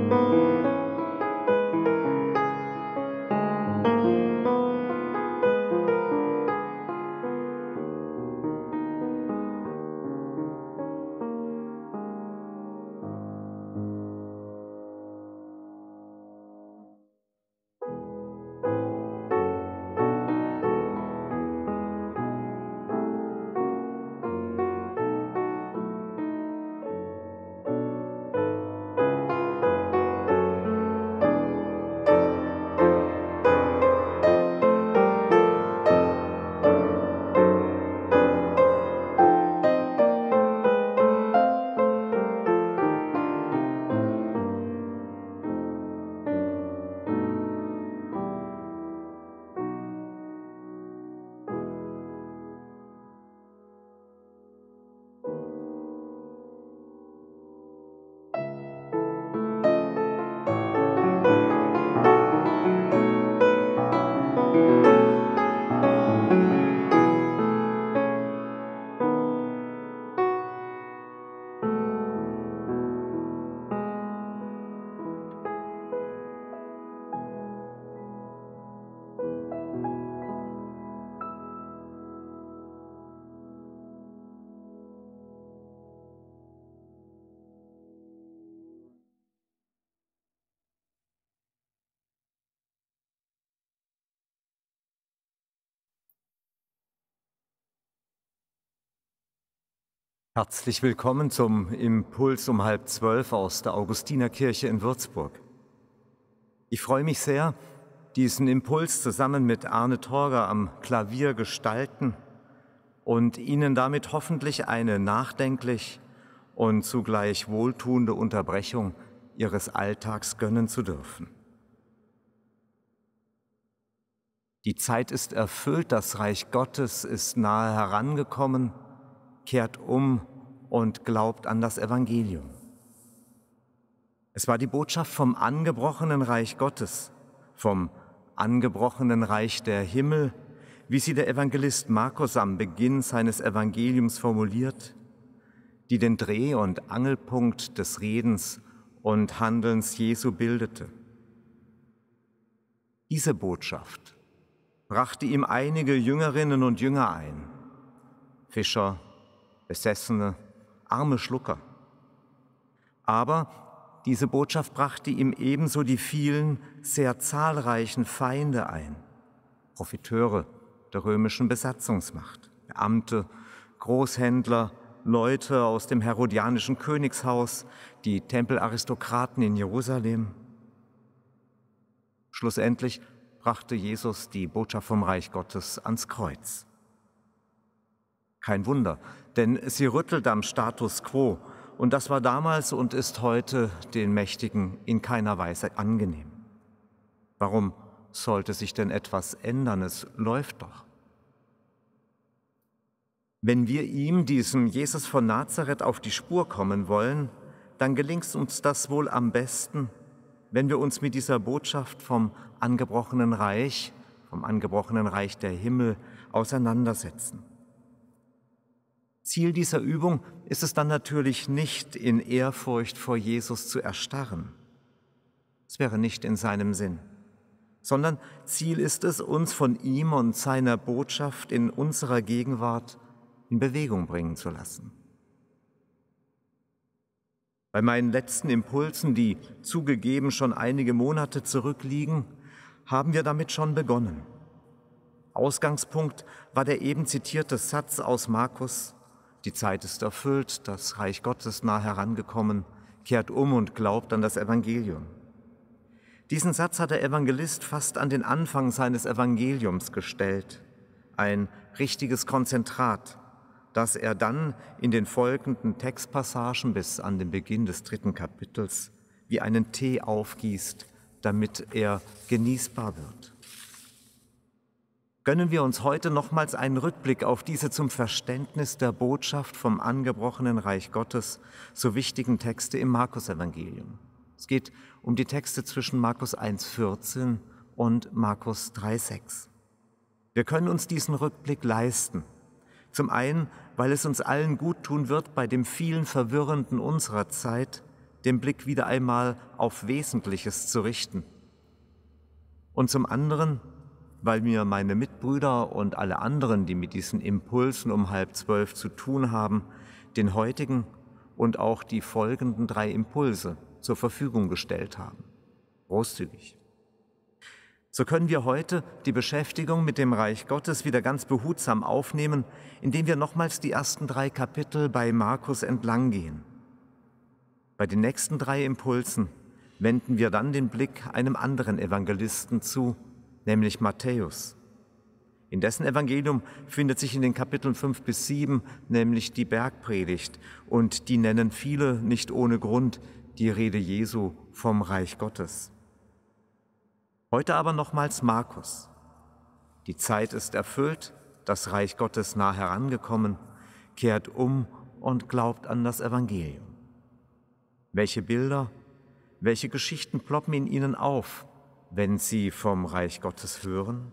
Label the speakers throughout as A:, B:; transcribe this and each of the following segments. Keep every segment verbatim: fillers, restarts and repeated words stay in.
A: Herzlich willkommen zum Impuls um halb zwölf aus der Augustinerkirche in Würzburg. Ich freue mich sehr, diesen Impuls zusammen mit Arne Torger am Klavier gestalten und Ihnen damit hoffentlich eine nachdenklich und zugleich wohltuende Unterbrechung Ihres Alltags gönnen zu dürfen. Die Zeit ist erfüllt, das Reich Gottes ist nahe herangekommen. Kehrt um und glaubt an das Evangelium. Es war die Botschaft vom angebrochenen Reich Gottes, vom angebrochenen Reich der Himmel, wie sie der Evangelist Markus am Beginn seines Evangeliums formuliert, die den Dreh- und Angelpunkt des Redens und Handelns Jesu bildete. Diese Botschaft brachte ihm einige Jüngerinnen und Jünger ein, Fischer, Besessene, arme Schlucker. Aber diese Botschaft brachte ihm ebenso die vielen, sehr zahlreichen Feinde ein, Profiteure der römischen Besatzungsmacht, Beamte, Großhändler, Leute aus dem herodianischen Königshaus, die Tempelaristokraten in Jerusalem. Schlussendlich brachte Jesus die Botschaft vom Reich Gottes ans Kreuz. Kein Wunder, denn sie rüttelt am Status quo und das war damals und ist heute den Mächtigen in keiner Weise angenehm. Warum sollte sich denn etwas ändern? Es läuft doch. Wenn wir ihm, diesem Jesus von Nazareth, auf die Spur kommen wollen, dann gelingt uns das wohl am besten, wenn wir uns mit dieser Botschaft vom angebrochenen Reich, vom angebrochenen Reich der Himmel auseinandersetzen. Ziel dieser Übung ist es dann natürlich nicht, in Ehrfurcht vor Jesus zu erstarren. Es wäre nicht in seinem Sinn, sondern Ziel ist es, uns von ihm und seiner Botschaft in unserer Gegenwart in Bewegung bringen zu lassen. Bei meinen letzten Impulsen, die zugegeben schon einige Monate zurückliegen, haben wir damit schon begonnen. Ausgangspunkt war der eben zitierte Satz aus Markus: Die Zeit ist erfüllt, das Reich Gottes nah herangekommen, kehrt um und glaubt an das Evangelium. Diesen Satz hat der Evangelist fast an den Anfang seines Evangeliums gestellt, ein richtiges Konzentrat, das er dann in den folgenden Textpassagen bis an den Beginn des dritten Kapitels wie einen Tee aufgießt, damit er genießbar wird. Gönnen wir uns heute nochmals einen Rückblick auf diese zum Verständnis der Botschaft vom angebrochenen Reich Gottes so wichtigen Texte im Markus-Evangelium. Es geht um die Texte zwischen Markus eins vierzehn und Markus drei sechs. Wir können uns diesen Rückblick leisten. Zum einen, weil es uns allen gut tun wird, bei dem vielen Verwirrenden unserer Zeit den Blick wieder einmal auf Wesentliches zu richten. Und zum anderen, weil mir meine Mitbrüder und alle anderen, die mit diesen Impulsen um halb zwölf zu tun haben, den heutigen und auch die folgenden drei Impulse zur Verfügung gestellt haben. Großzügig. So können wir heute die Beschäftigung mit dem Reich Gottes wieder ganz behutsam aufnehmen, indem wir nochmals die ersten drei Kapitel bei Markus entlang gehen. Bei den nächsten drei Impulsen wenden wir dann den Blick einem anderen Evangelisten zu, nämlich Matthäus. In dessen Evangelium findet sich in den Kapiteln fünf bis sieben nämlich die Bergpredigt, und die nennen viele nicht ohne Grund die Rede Jesu vom Reich Gottes. Heute aber nochmals Markus. Die Zeit ist erfüllt, das Reich Gottes nah herangekommen, kehrt um und glaubt an das Evangelium. Welche Bilder, welche Geschichten ploppen in ihnen auf, wenn sie vom Reich Gottes hören?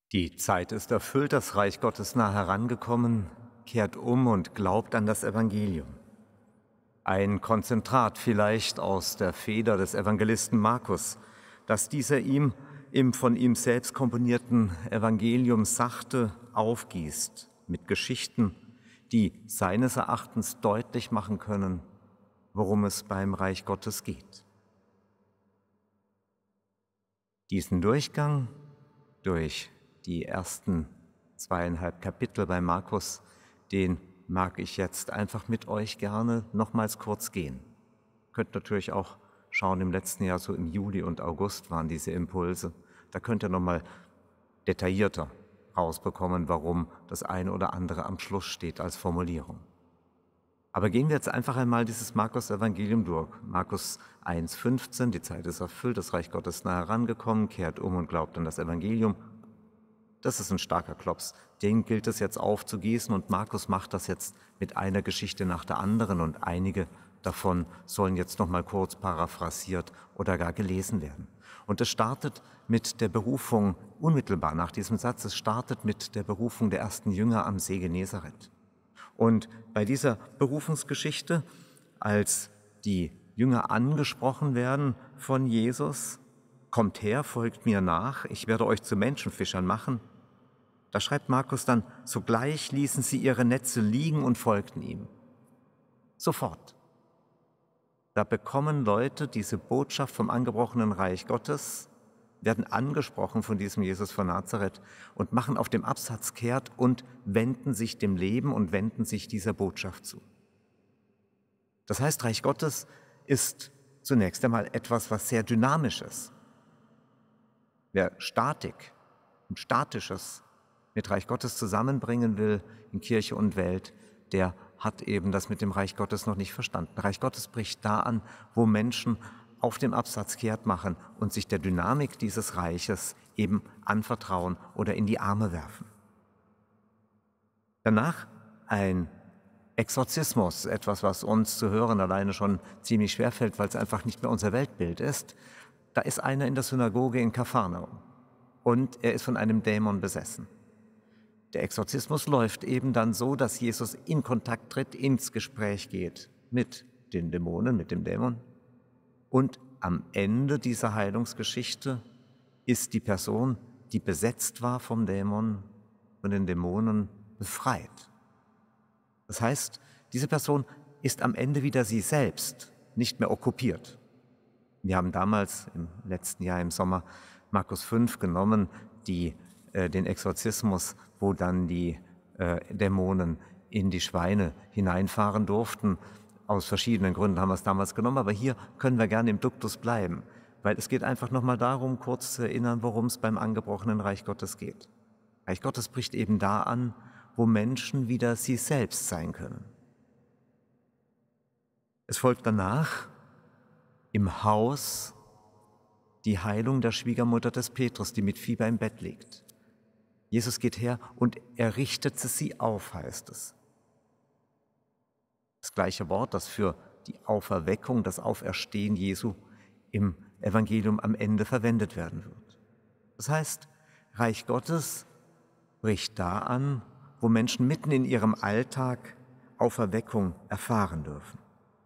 A: Die Zeit ist erfüllt, das Reich Gottes nah herangekommen, kehrt um und glaubt an das Evangelium. Ein Konzentrat vielleicht aus der Feder des Evangelisten Markus, das dieser ihm im von ihm selbst komponierten Evangelium sachte aufgießt mit Geschichten, die seines Erachtens deutlich machen können, worum es beim Reich Gottes geht. Diesen Durchgang durch die ersten zweieinhalb Kapitel bei Markus, den mag ich jetzt einfach mit euch gerne nochmals kurz gehen. Könnt natürlich auch schauen, im letzten Jahr, so im Juli und August waren diese Impulse. Da könnt ihr nochmal detaillierter rausbekommen, warum das eine oder andere am Schluss steht als Formulierung. Aber gehen wir jetzt einfach einmal dieses Markus-Evangelium durch. Markus eins fünfzehn, die Zeit ist erfüllt, das Reich Gottes ist nah herangekommen, kehrt um und glaubt an das Evangelium. Das ist ein starker Klops. Den gilt es jetzt aufzugießen und Markus macht das jetzt mit einer Geschichte nach der anderen und einige davon sollen jetzt noch mal kurz paraphrasiert oder gar gelesen werden. Und es startet mit der Berufung, unmittelbar nach diesem Satz, es startet mit der Berufung der ersten Jünger am See Genezareth. Und bei dieser Berufungsgeschichte, als die Jünger angesprochen werden von Jesus, kommt her, folgt mir nach, ich werde euch zu Menschenfischern machen. Da schreibt Markus dann, sogleich ließen sie ihre Netze liegen und folgten ihm. Sofort. Da bekommen Leute diese Botschaft vom angebrochenen Reich Gottes, werden angesprochen von diesem Jesus von Nazareth und machen auf dem Absatz kehrt und wenden sich dem Leben und wenden sich dieser Botschaft zu. Das heißt, Reich Gottes ist zunächst einmal etwas, was sehr dynamisch ist. Wer Statik und Statisches mit Reich Gottes zusammenbringen will in Kirche und Welt, der hat eben das mit dem Reich Gottes noch nicht verstanden. Reich Gottes bricht da an, wo Menschen auf dem Absatz kehrt machen und sich der Dynamik dieses Reiches eben anvertrauen oder in die Arme werfen. Danach ein Exorzismus, etwas, was uns zu hören alleine schon ziemlich schwerfällt, weil es einfach nicht mehr unser Weltbild ist. Da ist einer in der Synagoge in Kapharnaum und er ist von einem Dämon besessen. Der Exorzismus läuft eben dann so, dass Jesus in Kontakt tritt, ins Gespräch geht mit den Dämonen, mit dem Dämon. Und am Ende dieser Heilungsgeschichte ist die Person, die besetzt war vom Dämon, von den Dämonen, befreit. Das heißt, diese Person ist am Ende wieder sie selbst, nicht mehr okkupiert. Wir haben damals im letzten Jahr im Sommer Markus fünf genommen, die, äh, den Exorzismus, wo dann die äh, Dämonen in die Schweine hineinfahren durften. Aus verschiedenen Gründen haben wir es damals genommen, aber hier können wir gerne im Duktus bleiben, weil es geht einfach nochmal darum, kurz zu erinnern, worum es beim angebrochenen Reich Gottes geht. Reich Gottes bricht eben da an, wo Menschen wieder sie selbst sein können. Es folgt danach im Haus die Heilung der Schwiegermutter des Petrus, die mit Fieber im Bett liegt. Jesus geht her und er richtete sie auf, heißt es. Das gleiche Wort, das für die Auferweckung, das Auferstehen Jesu im Evangelium am Ende verwendet werden wird. Das heißt, Reich Gottes bricht da an, wo Menschen mitten in ihrem Alltag Auferweckung erfahren dürfen.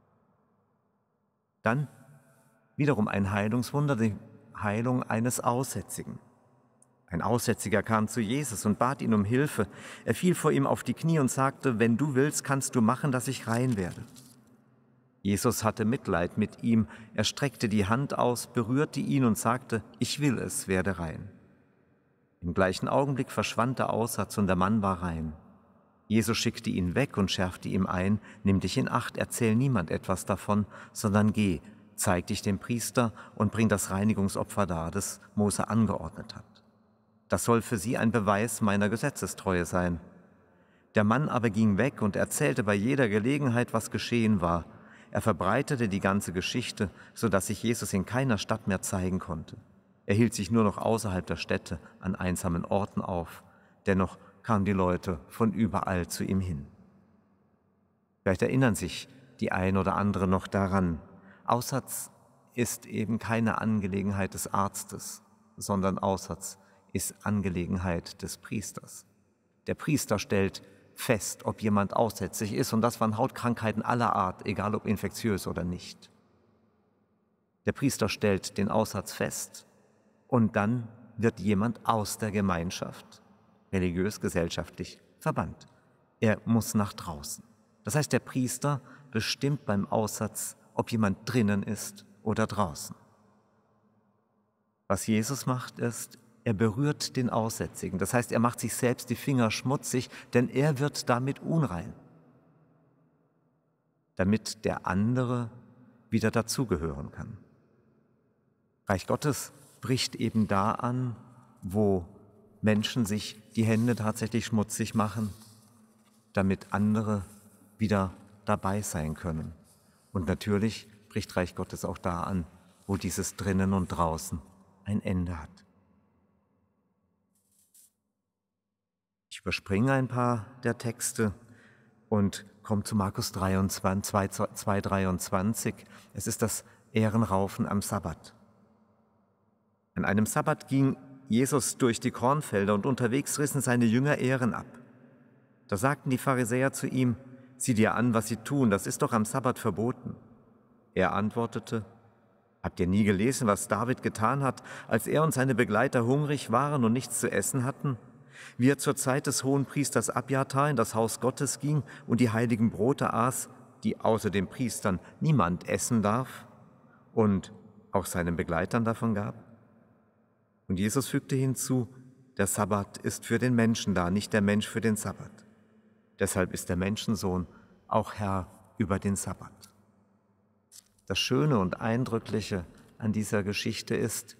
A: Dann wiederum ein Heilungswunder, die Heilung eines Aussätzigen. Ein Aussätziger kam zu Jesus und bat ihn um Hilfe. Er fiel vor ihm auf die Knie und sagte, wenn du willst, kannst du machen, dass ich rein werde. Jesus hatte Mitleid mit ihm. Er streckte die Hand aus, berührte ihn und sagte, ich will es, werde rein. Im gleichen Augenblick verschwand der Aussatz und der Mann war rein. Jesus schickte ihn weg und schärfte ihm ein, nimm dich in Acht, erzähl niemand etwas davon, sondern geh, zeig dich dem Priester und bring das Reinigungsopfer dar, das Mose angeordnet hat. Das soll für sie ein Beweis meiner Gesetzestreue sein. Der Mann aber ging weg und erzählte bei jeder Gelegenheit, was geschehen war. Er verbreitete die ganze Geschichte, sodass sich Jesus in keiner Stadt mehr zeigen konnte. Er hielt sich nur noch außerhalb der Städte an einsamen Orten auf. Dennoch kamen die Leute von überall zu ihm hin. Vielleicht erinnern sich die ein oder andere noch daran. Aussatz ist eben keine Angelegenheit des Arztes, sondern Aussatz ist Angelegenheit des Priesters. Der Priester stellt fest, ob jemand aussätzig ist, und das waren Hautkrankheiten aller Art, egal ob infektiös oder nicht. Der Priester stellt den Aussatz fest und dann wird jemand aus der Gemeinschaft, religiös, gesellschaftlich, verbannt. Er muss nach draußen. Das heißt, der Priester bestimmt beim Aussatz, ob jemand drinnen ist oder draußen. Was Jesus macht, ist, er berührt den Aussätzigen. Das heißt, er macht sich selbst die Finger schmutzig, denn er wird damit unrein, damit der andere wieder dazugehören kann. Reich Gottes bricht eben da an, wo Menschen sich die Hände tatsächlich schmutzig machen, damit andere wieder dabei sein können. Und natürlich bricht Reich Gottes auch da an, wo dieses drinnen und draußen ein Ende hat. Ich überspringe ein paar der Texte und komme zu Markus dreiundzwanzig, zwei dreiundzwanzig. Es ist das Ehrenraufen am Sabbat. An einem Sabbat ging Jesus durch die Kornfelder und unterwegs rissen seine Jünger Ähren ab. Da sagten die Pharisäer zu ihm: Sieh dir an, was sie tun, das ist doch am Sabbat verboten. Er antwortete: Habt ihr nie gelesen, was David getan hat, als er und seine Begleiter hungrig waren und nichts zu essen hatten? Wie er zur Zeit des Hohenpriesters Abjatar in das Haus Gottes ging und die heiligen Brote aß, die außer den Priestern niemand essen darf, und auch seinen Begleitern davon gab? Und Jesus fügte hinzu: Der Sabbat ist für den Menschen da, nicht der Mensch für den Sabbat. Deshalb ist der Menschensohn auch Herr über den Sabbat. Das Schöne und Eindrückliche an dieser Geschichte ist,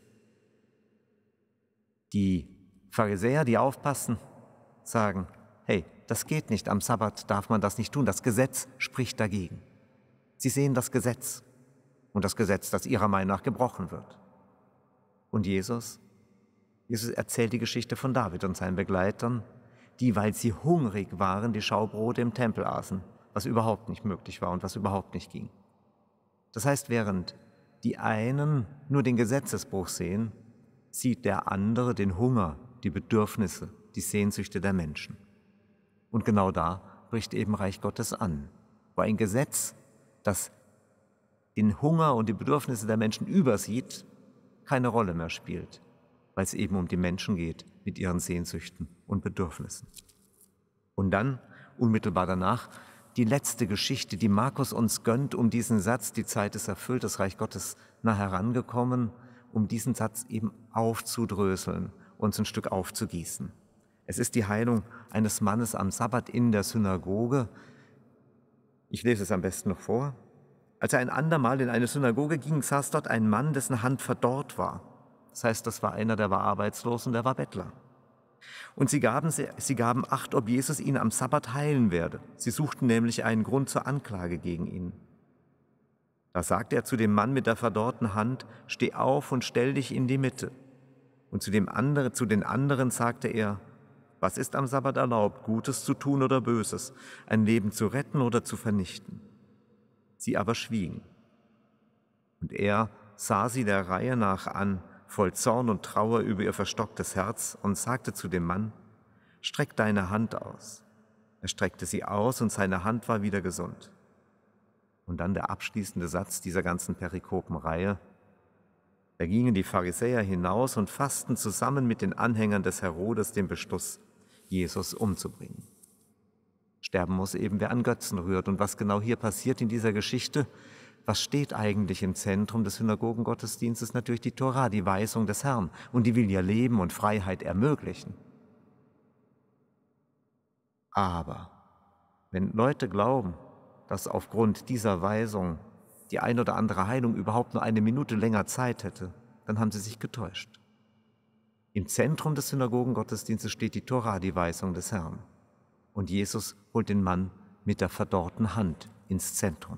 A: die Pharisäer, die aufpassen, sagen: Hey, das geht nicht, am Sabbat darf man das nicht tun, das Gesetz spricht dagegen. Sie sehen das Gesetz und das Gesetz, das ihrer Meinung nach gebrochen wird. Und Jesus? Jesus erzählt die Geschichte von David und seinen Begleitern, die, weil sie hungrig waren, die Schaubrote im Tempel aßen, was überhaupt nicht möglich war und was überhaupt nicht ging. Das heißt, während die einen nur den Gesetzesbruch sehen, sieht der andere den Hunger, die Bedürfnisse, die Sehnsüchte der Menschen. Und genau da bricht eben Reich Gottes an, wo ein Gesetz, das den Hunger und die Bedürfnisse der Menschen übersieht, keine Rolle mehr spielt, weil es eben um die Menschen geht mit ihren Sehnsüchten und Bedürfnissen. Und dann, unmittelbar danach, die letzte Geschichte, die Markus uns gönnt, um diesen Satz, die Zeit ist erfüllt, das Reich Gottes nah herangekommen, um diesen Satz eben aufzudröseln, uns ein Stück aufzugießen. Es ist die Heilung eines Mannes am Sabbat in der Synagoge. Ich lese es am besten noch vor. Als er ein andermal in eine Synagoge ging, saß dort ein Mann, dessen Hand verdorrt war. Das heißt, das war einer, der war arbeitslos und der war Bettler. Und sie gaben, sie gaben Acht, ob Jesus ihn am Sabbat heilen werde. Sie suchten nämlich einen Grund zur Anklage gegen ihn. Da sagte er zu dem Mann mit der verdorrten Hand: Steh auf und stell dich in die Mitte. Und zu, dem andere, zu den anderen sagte er: Was ist am Sabbat erlaubt, Gutes zu tun oder Böses, ein Leben zu retten oder zu vernichten? Sie aber schwiegen. Und er sah sie der Reihe nach an, voll Zorn und Trauer über ihr verstocktes Herz, und sagte zu dem Mann: Streck deine Hand aus. Er streckte sie aus, und seine Hand war wieder gesund. Und dann der abschließende Satz dieser ganzen Perikopenreihe: Da gingen die Pharisäer hinaus und fassten zusammen mit den Anhängern des Herodes den Beschluss, Jesus umzubringen. Sterben muss eben, wer an Götzen rührt. Und was genau hier passiert in dieser Geschichte? Was steht eigentlich im Zentrum des Synagogengottesdienstes? Natürlich die Tora, die Weisung des Herrn. Und die will ja Leben und Freiheit ermöglichen. Aber wenn Leute glauben, dass aufgrund dieser Weisung die ein oder andere Heilung überhaupt nur eine Minute länger Zeit hätte, dann haben sie sich getäuscht. Im Zentrum des Synagogengottesdienstes steht die Tora, die Weisung des Herrn. Und Jesus holt den Mann mit der verdorrten Hand ins Zentrum.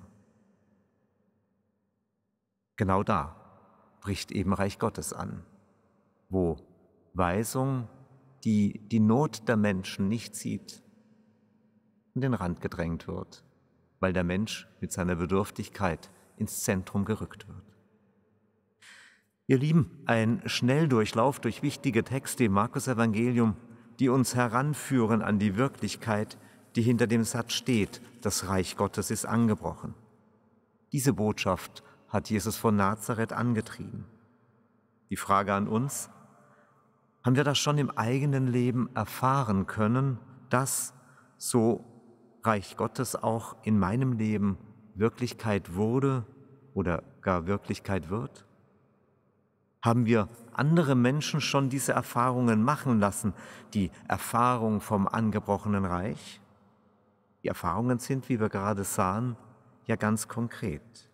A: Genau da bricht eben Reich Gottes an, wo Weisung, die die Not der Menschen nicht sieht, an den Rand gedrängt wird, weil der Mensch mit seiner Bedürftigkeit ins Zentrum gerückt wird. Ihr Lieben, ein Schnelldurchlauf durch wichtige Texte im Markus-Evangelium, die uns heranführen an die Wirklichkeit, die hinter dem Satz steht: Das Reich Gottes ist angebrochen. Diese Botschaft hat Jesus von Nazareth angetrieben. Die Frage an uns: Haben wir das schon im eigenen Leben erfahren können, dass so Reich Gottes auch in meinem Leben Wirklichkeit wurde oder gar Wirklichkeit wird? Haben wir andere Menschen schon diese Erfahrungen machen lassen, die Erfahrung vom angebrochenen Reich? Die Erfahrungen sind, wie wir gerade sahen, ja ganz konkret.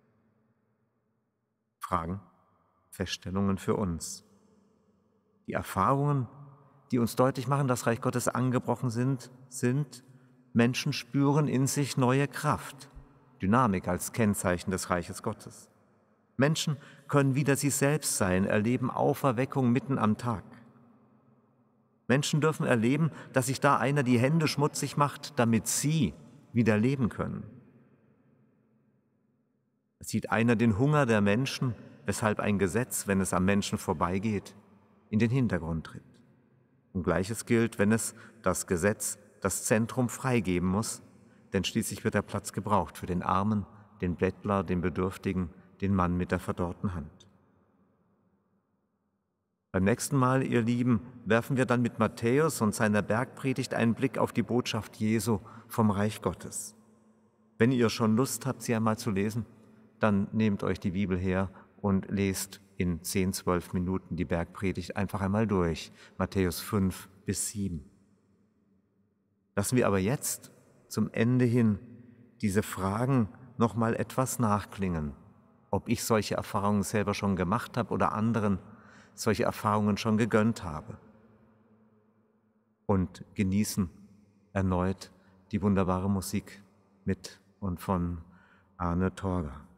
A: Fragen, Feststellungen für uns. Die Erfahrungen, die uns deutlich machen, dass Reich Gottes angebrochen sind, sind, Menschen spüren in sich neue Kraft, Dynamik als Kennzeichen des Reiches Gottes. Menschen können wieder sie selbst sein, erleben Auferweckung mitten am Tag. Menschen dürfen erleben, dass sich da einer die Hände schmutzig macht, damit sie wieder leben können. Es sieht einer den Hunger der Menschen, weshalb ein Gesetz, wenn es am Menschen vorbeigeht, in den Hintergrund tritt. Und Gleiches gilt, wenn es das Gesetz das Zentrum freigeben muss, denn schließlich wird der Platz gebraucht für den Armen, den Bettler, den Bedürftigen, den Mann mit der verdorrten Hand. Beim nächsten Mal, ihr Lieben, werfen wir dann mit Matthäus und seiner Bergpredigt einen Blick auf die Botschaft Jesu vom Reich Gottes. Wenn ihr schon Lust habt, sie einmal zu lesen, dann nehmt euch die Bibel her und lest in zehn, zwölf Minuten die Bergpredigt einfach einmal durch, Matthäus fünf bis sieben. Lassen wir aber jetzt zum Ende hin diese Fragen noch mal etwas nachklingen, ob ich solche Erfahrungen selber schon gemacht habe oder anderen solche Erfahrungen schon gegönnt habe. Und genießen erneut die wunderbare Musik mit und von Arne Torger.